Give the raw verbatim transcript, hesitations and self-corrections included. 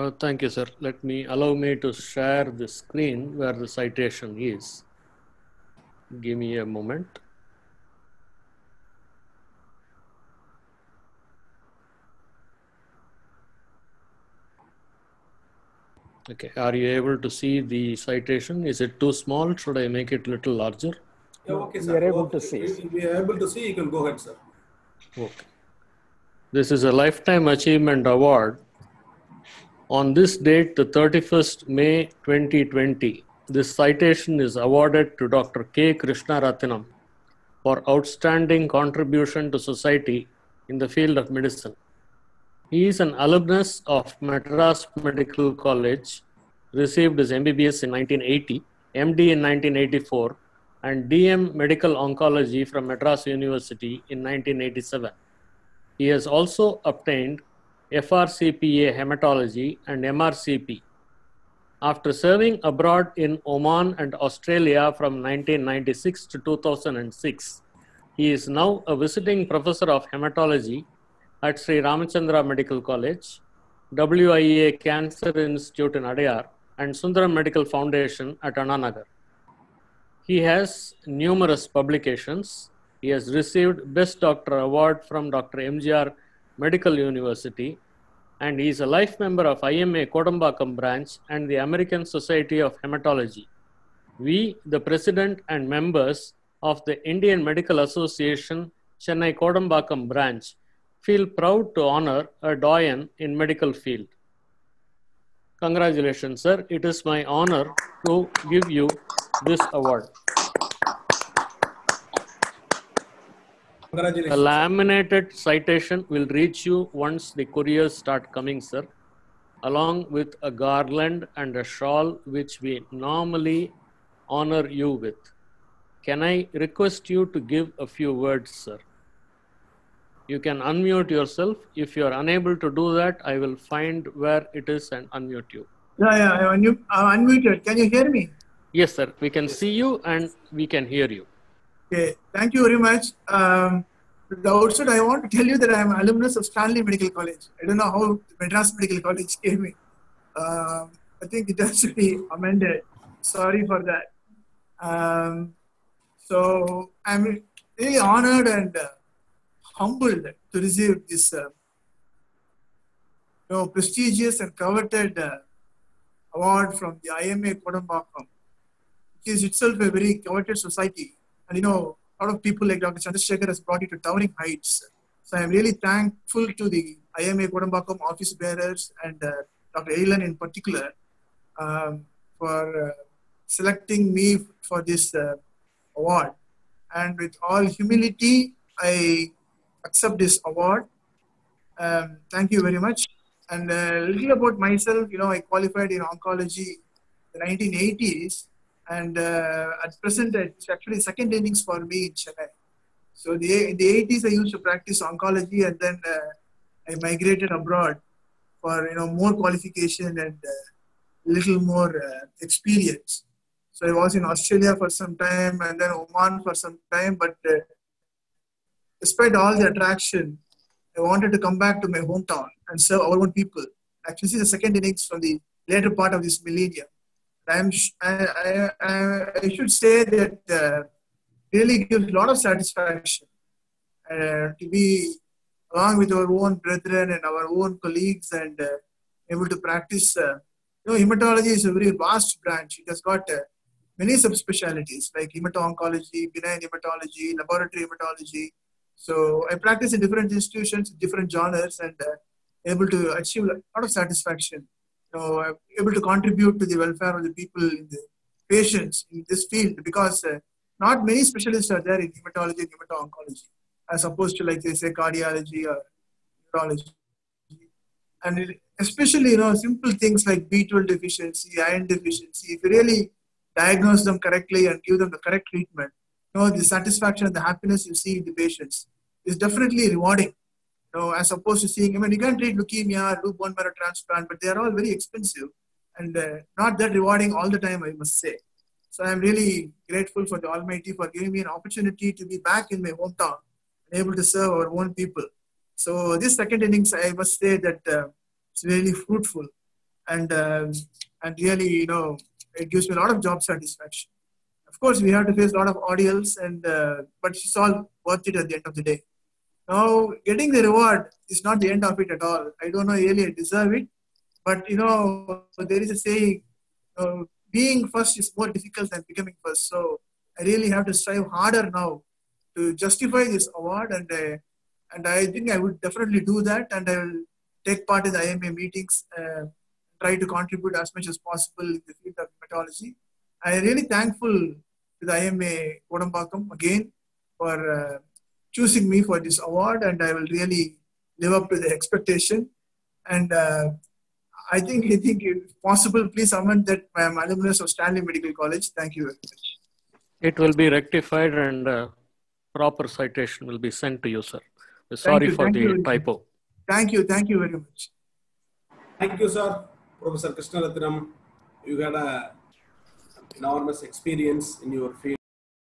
Uh, thank you, sir. Let me allow me to share the screen where the citation is. Give me a moment. Okay, are you able to see the citation? Is it too small? Should I make it a little larger? Yeah, okay, sir. We are able okay. to see. If we are able to see, you can go ahead, sir. Okay. This is a Lifetime Achievement Award. On this date, the thirty-first May twenty twenty, this citation is awarded to Doctor K. Krishnaratnam for outstanding contribution to society in the field of medicine. He is an alumnus of Madras Medical College, received his M B B S in nineteen eighty, M D in nineteen eighty-four, and D M Medical Oncology from Madras University in nineteen eighty-seven. He has also obtained F R C P A Hematology and M R C P. After serving abroad in Oman and Australia from nineteen ninety-six to two thousand six, he is now a visiting professor of hematology at Sri Ramachandra Medical College, W I A Cancer Institute in Adyar, and Sundaram Medical Foundation at Anna Nagar. He has numerous publications. He has received Best Doctor Award from Doctor M G R Medical University, and he is a life member of I M A Kodambakkam branch and the American Society of Hematology. We, the president and members of the Indian Medical Association Chennai Kodambakkam branch, feel proud to honor a doyen in medical field. Congratulations, sir. It is my honor to give you this award. Congratulations. A laminated citation will reach you once the couriers start coming, sir, along with a garland and a shawl which we normally honor you with. Can I request you to give a few words, sir? You can unmute yourself. If you are unable to do that, I will find where it is and unmute you. Yeah, yeah, I'm unmu- I'm unmuted. Can you hear me? Yes, sir. We can see you and we can hear you. Okay, thank you very much. Um, at the outset, I want to tell you that I'm an alumnus of Stanley Medical College. I don't know how Madras Medical College gave me. Um, I think it has to be amended. Sorry for that. Um, so I'm really honored and uh, humbled to receive this uh, you know, prestigious and coveted uh, award from the I M A Kodambakkam, which is itself a very coveted society. And you know, a lot of people like Doctor Chandrasekhar has brought it to towering heights. So I'm really thankful to the I M A Kodambakkam office bearers and uh, Doctor Ailan in particular um, for uh, selecting me for this uh, award. And with all humility, I accept this award. Um, thank you very much. And a little about myself, you know, I qualified in oncology in the nineteen eighties. And uh, at present, it's actually second innings for me in Chennai. So the, in the eighties, I used to practice oncology, and then uh, I migrated abroad for, you know, more qualification and uh, little more uh, experience. So I was in Australia for some time and then Oman for some time. But uh, despite all the attraction, I wanted to come back to my hometown and serve our own people. Actually, this is the second innings from the later part of this millennium. I'm, I, I, I should say that uh, really gives a lot of satisfaction uh, to be along with our own brethren and our own colleagues and uh, able to practice. Uh, you know, hematology is a very vast branch. It has got uh, many subspecialties like hemato-oncology, benign hematology, laboratory hematology. So I practice in different institutions, different genres, and uh, able to achieve a lot of satisfaction. So I'm able to contribute to the welfare of the people, in the patients in this field, because uh, not many specialists are there in hematology and hemato-oncology, as opposed to, like they say, cardiology or neurology. And it, especially, you know, simple things like B twelve deficiency, iron deficiency, if you really diagnose them correctly and give them the correct treatment, you know, the satisfaction and the happiness you see in the patients is definitely rewarding. You know, as opposed to seeing, I mean, you can treat leukemia, do bone marrow transplant, but they are all very expensive and uh, not that rewarding all the time, I must say. So I'm really grateful for the Almighty for giving me an opportunity to be back in my hometown and able to serve our own people. So this second innings, I must say that uh, it's really fruitful. and uh, and really, you know, it gives me a lot of job satisfaction. Of course, we have to face a lot of ordeals, and uh, but it's all worth it at the end of the day. Now, getting the reward is not the end of it at all. I don't know really I deserve it, but you know, there is a saying, uh, being first is more difficult than becoming first. So I really have to strive harder now to justify this award, and uh, and I think I would definitely do that, and I will take part in the I M A meetings, uh, try to contribute as much as possible in the field of hematology. I am really thankful to the I M A Kodambakkam again for uh, choosing me for this award, and I will really live up to the expectation. And uh, I think, I think if possible, please amend that I am alumnus of Stanley Medical College. Thank you very much. It will be rectified and uh, proper citation will be sent to you, sir. Sorry you, for the you. typo. Thank you. Thank you very much. Thank you, sir. Professor Krishnaratnam, you had a enormous experience in your field.